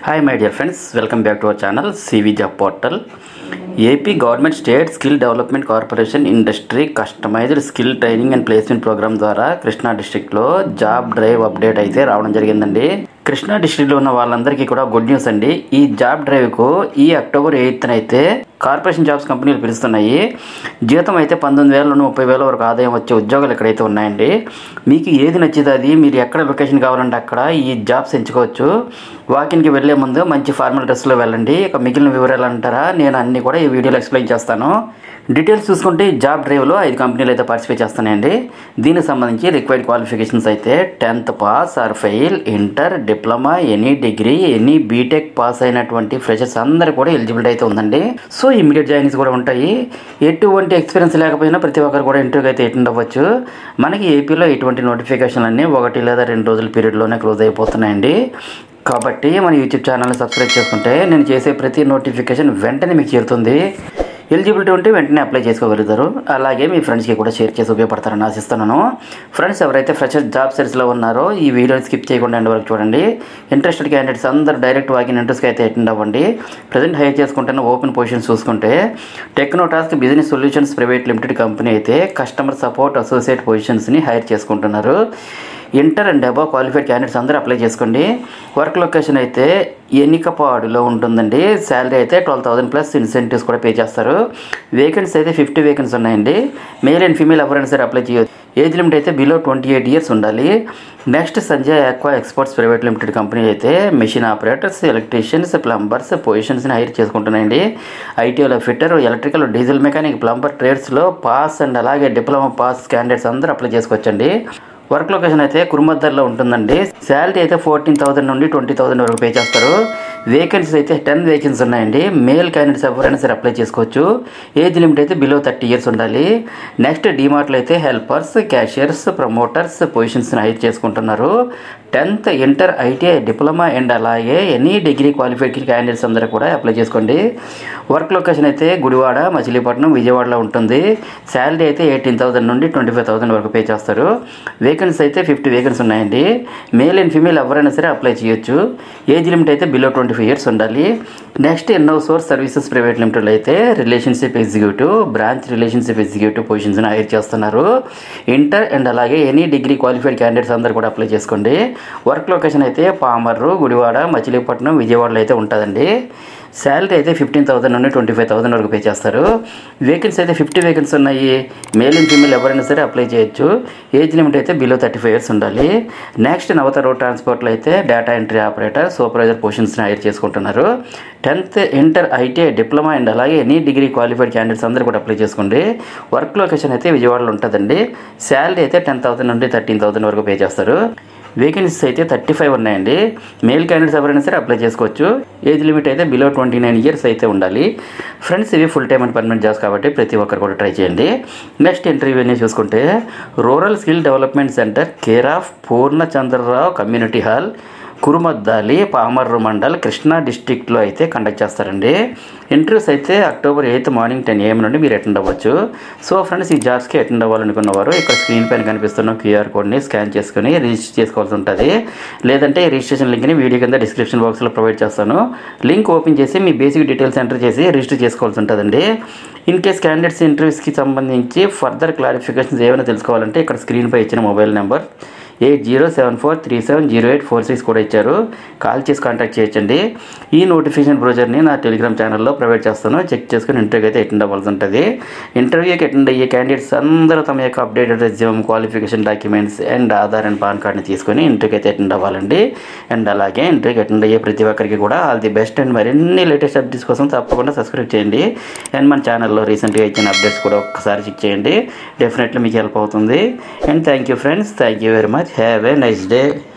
Hi my dear friends, welcome back to our channel CV Job Portal. AP Government State Skill Development Corporation Industry Customized Skill Training and Placement Program ద్వారా కృష్ణా డిస్ట్రిక్ట్లో job drive update అయితే రావడం జరిగిందండి. కృష్ణా డిస్ట్రిక్ట్లో ఉన్న వాళ్ళందరికీ కూడా good news అండి. ఈ జాబ్ డ్రైవ్కు ఈ అక్టోబర్ 8న అయితే కార్పొరేషన్ జాబ్స్ కంపెనీలు పిలుస్తున్నాయి. జీతం అయితే 19,000 నుండి 30,000 వరకు ఆదాయం వచ్చే ఉద్యోగాలు ఎక్కడైతే ఉన్నాయండి. మీకు ఏది నచ్చితే అది, మీరు ఎక్కడ లొకేషన్ కావాలంటే అక్కడ ఈ జాబ్స్ ఎంచుకోవచ్చు. వాకిన్కి వెళ్ళే ముందు మంచి ఫార్మల్ డ్రెస్లో వెళ్ళండి. ఇక మిగిలిన వివరాలు అంటారా, నేను అన్నీ కూడా ఈ వీడియోలో ఎక్స్ప్లెయిన్ చేస్తాను. డీటెయిల్స్ చూసుకుంటే జాబ్ డ్రైవ్లో 5 కంపెనీలు అయితే పార్టిసిపేట్ చేస్తున్నాయండి. దీనికి సంబంధించి రిక్వైర్డ్ క్వాలిఫికేషన్స్ అయితే 10th pass or fail, inter, diploma, any degree, any BTech pass అయినటువంటి ఫ్రెషర్స్ అందరూ కూడా ఎలిజిబిలిటీ అయితే ఉందండి. సో ఇమీడియట్ జాయినింగ్స్ కూడా ఉంటాయి. ఎటువంటి ఎక్స్పీరియన్స్ లేకపోయినా ప్రతి ఒక్కరు కూడా ఇంటర్వ్యూకి అయితే అటెండ్ అవ్వచ్చు. మనకి ఏపీలో ఇటువంటి నోటిఫికేషన్లు అన్నీ 1 లేదా 2 రోజుల పీరియడ్లోనే క్లోజ్ అయిపోతున్నాయండి. కాబట్టి మన యూట్యూబ్ ఛానల్ని సబ్స్క్రైబ్ చేసుకుంటే నేను చేసే ప్రతి నోటిఫికేషన్ వెంటనే మీకు చేరుతుంది. ఎలిజిబిలిటీ ఉంటే వెంటనే అప్లై చేసుకోగలుగుతారు. అలాగే మీ ఫ్రెండ్స్కి కూడా షేర్ చేసి ఉపయోగపడతారని ఆశిస్తున్నాను. ఫ్రెండ్స్ ఎవరైతే ఫ్రెషర్ జాబ్ సెర్చ్లో ఉన్నారో ఈ వీడియోని స్కిప్ చేయకుండా ఎండ్ వరకు చూడండి. ఇంట్రెస్టెడ్ క్యాండిడేట్స్ అందరూ డైరెక్ట్ వాకిన్ ఇంట్రెస్ట్కి అయితే అటెండ్ అవ్వండి. ప్రజెంట్ హైర్ చేసుకుంటున్న ఓపెన్ పొజిషన్స్ చూసుకుంటే Technotask business solutions private limited company అయితే కస్టమర్ సపోర్ట్ అసోసియేట్ పొజిషన్స్ని హైర్ చేసుకుంటున్నారు. Inter and above qualified candidates అందరూ అప్లై చేసుకోండి. వర్క్ లొకేషన్ అయితే ఎన్నికపాడులో ఉంటుందండి. శాలరీ అయితే 12,000 ప్లస్ ఇన్సెంటివ్స్ కూడా పే చేస్తారు. వేకెన్సీ అయితే 50 వేకెన్సీ ఉన్నాయండి. మేల్ అండ్ ఫీమేల్ ఎవరైనా సరే అప్లై చేయవచ్చు. ఏజ్ లిమిట్ అయితే బిలో 28 ఇయర్స్ ఉండాలి. Next Sanjay aqua exports private limited company అయితే మెషిన్ ఆపరేటర్స్, ఎలక్ట్రీషియన్స్, ప్లంబర్స్ పొజిషన్స్ని హైర్ చేసుకుంటున్నాయండి. ఐటీలో fitter, electrical, diesel mechanic, plumber ట్రేడ్స్లో పాస్ అండ్ అలాగే డిప్లొమా పాస్ క్యాండిడేట్స్ అందరూ అప్లై చేసుకోవచ్చండి. వర్క్ లొకేషన్ అయితే కురుమద్దర్లో ఉంటుందండి. శాలరీ అయితే 14,000 నుండి 20,000 వరకు పే చేస్తారు. వేకెన్సీస్ అయితే 10 వేకెన్సీ ఉన్నాయండి. మేల్ క్యాండిడేట్స్ ఎవరైనా సరే అప్లై చేసుకోవచ్చు. ఏజ్ లిమిట్ అయితే బిలో 30 ఇయర్స్ ఉండాలి. నెక్స్ట్ డిమార్ట్లో అయితే హెల్పర్స్, క్యాషియర్స్, ప్రమోటర్స్ పొజిషన్స్ని హైర్ చేసుకుంటున్నారు. 10th, inter, ITI, diploma and అలాగే ఎనీ డిగ్రీ క్వాలిఫైడ్ క్యాండిడేట్స్ అందరూ కూడా అప్లై చేసుకోండి. వర్క్ లొకేషన్ అయితే గుడివాడ, మచిలీపట్నం, విజయవాడలో ఉంటుంది. శాలరీ అయితే 18,000 నుండి 25,000 వరకు పే చేస్తారు. వేకెన్సీ అయితే 50 వేకెన్సీ ఉన్నాయండి. మేల్ అండ్ ఫీమేల్ ఎవరైనా సరే అప్లై చేయొచ్చు. ఏజ్ లిమిట్ అయితే బిలో 25 ఇయర్స్ ఉండాలి. నెక్స్ట్ ఎన్నో సోర్స్ సర్వీసెస్ ప్రైవేట్ లిమిటెడ్ అయితే relationship executive, branch relationship executive పొజిషన్స్ని హైర్ చేస్తున్నారు. ఇంటర్ అండ్ అలాగే ఎనీ డిగ్రీ క్వాలిఫైడ్ క్యాండిడేట్స్ అందరూ కూడా అప్లై చేసుకోండి. వర్క్ లొకేషన్ అయితే పామర్రు, గుడివాడ, మచిలీపట్నం, విజయవాడలో అయితే ఉంటుందండి. శాలరీ అయితే 15,000 నుండి 25,000 వరకు పే చేస్తారు. వేకెన్సీ అయితే 50 వేకెన్సీ ఉన్నాయి. మేల్ అండ్ ఫీమేల్ ఎవరైనా సరే అప్లై చేయొచ్చు. ఏజ్ లిమిట్ అయితే బిలో 35 ఇయర్స్ ఉండాలి. నెక్స్ట్ నవత రోడ్ ట్రాన్స్పోర్ట్లో అయితే డేటా ఎంట్రీ ఆపరేటర్, సూపర్వైజర్ పొజిషన్స్ని హైర్ చేసుకుంటున్నారు. 10th, inter, ITI, diploma and అలాగే ఎనీ డిగ్రీ క్వాలిఫైడ్ క్యాండిడేట్స్ అందరూ కూడా అప్లై చేసుకోండి. వర్క్ లొకేషన్ అయితే విజయవాడలో ఉంటుందండి. శాలరీ అయితే 10,000 నుండి 13,000 వరకు పే చేస్తారు. వేకెన్సీస్ అయితే 35 ఉన్నాయండి. మేల్ క్యాండిడేట్స్ ఎవరైనా సరే అప్లై చేసుకోవచ్చు. ఏజ్ లిమిట్ అయితే బిలో 29 ఇయర్స్ అయితే ఉండాలి. ఫ్రెండ్స్ ఇవి full time and permanent jobs కాబట్టి ప్రతి ఒక్కరు కూడా ట్రై చేయండి. నెక్స్ట్ ఇంటర్వ్యూని చూసుకుంటే rural skill development centre, care of Purnachandrarao community hall, Kurumaddali, Pamarru mandal, Krishna డిస్ట్రిక్ట్లో అయితే కండక్ట్ చేస్తారండి. ఇంటర్వ్యూస్ అయితే అక్టోబర్ 8 మార్నింగ్ 10 AM నుండి మీరు అటెండ్ అవ్వచ్చు. సో ఫ్రెండ్స్ ఈ జాబ్స్కి అటెండ్ అవ్వాలనుకున్నవారు ఇక్కడ స్క్రీన్ పైన కనిపిస్తున్న QR కోడ్ని స్కాన్ చేసుకుని రిజిస్టర్ చేసుకోవాల్సి ఉంటుంది. లేదంటే రిజిస్ట్రేషన్ లింక్ని వీడియో కింద డిస్క్రిప్షన్ బాక్స్లో ప్రొవైడ్ చేస్తాను. లింక్ ఓపెన్ చేసి మీ బేసిక్ డీటెయిల్స్ ఎంటర్ చేసి రిజిస్టర్ చేసుకోవాల్సి ఉంటుందండి. ఇన్ కేస్ క్యాండిడేట్స్ ఇంటర్వ్యూస్కి సంబంధించి ఫర్దర్ క్లారిఫికేషన్స్ ఏమైనా తెలుసుకోవాలంటే ఇక్కడ స్క్రీన్పై ఇచ్చిన మొబైల్ నెంబర్ 8074370846 కూడా ఇచ్చారు. కాల్ చేసి కాంటాక్ట్ చేయొచ్చండి. ఈ నోటిఫికేషన్ బ్రోచర్ని నా టెలిగ్రామ్ ఛానల్లో ప్రొవైడ్ చేస్తాను. చెక్ చేసుకుని ఇంటర్వ్యూకి అయితే అటెండ్ అవ్వాల్సి ఉంటుంది. ఇంటర్వ్యూకి అటెండ్ అయ్యే క్యాండిడేట్స్ అందరూ తమ యొక్క updated resume, qualification documents and Aadhaar and PAN కార్డ్ని తీసుకొని ఇంటర్వ్యూకి అయితే అటెండ్ అవ్వాలండి. అండ్ అలాగే ఇంటర్వ్యూకి అటెండ్ అయ్యే ప్రతి ఒక్కరికి కూడా ఆల్ ది బెస్ట్. అండ్ మరిన్ని లేటెస్ట్ అప్డేట్స్ కోసం తప్పకుండా సబ్స్క్రైబ్ చేయండి. అండ్ మన ఛానల్లో రీసెంట్గా ఇచ్చిన అప్డేట్స్ కూడా ఒక్కసారి చెక్ చేయండి. డెఫినెట్లీ మీకు హెల్ప్ అవుతుంది. And thank you friends, thank you very much. Have a nice day.